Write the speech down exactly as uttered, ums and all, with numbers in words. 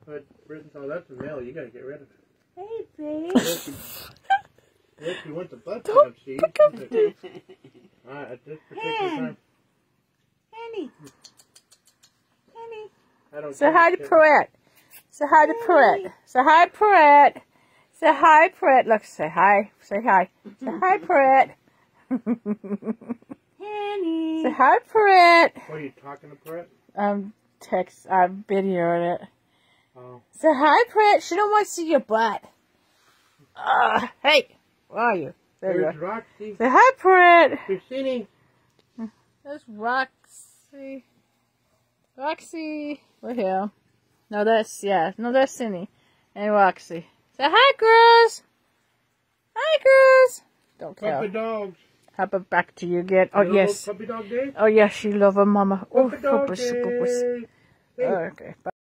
But oh, that's a male. You gotta get rid of it. Hey, babe. Yes, you want the butt Don't see? pick up the... Alright, at this particular Hen. time. Henny. Henny. I don't Say hi to Pret. Say hi to Pret. Say hi, Pret. Say hi, Pret. Look, say hi. Say hi. Say hi, Pret. Henny. Say hi, Pret. What are you talking to Pret? I'm text. I'm videoing it. Oh. Say hi, Pret. She don't want to see your butt. Uh, hey, where are you? There There's you are. Roxy. Say hi, Pret. Christine. There's Roxy. Roxy. We're here. No, that's, yeah. No, that's Cindy. And Roxy. Say hi, girls. Hi, girls. Don't care. Puppy dogs. How about back to you again? Oh, You yes. Puppy dog day? Oh, yes, she love her mama. Oh, Puppy dog puppy, day. puppy. Hey. Okay, bye.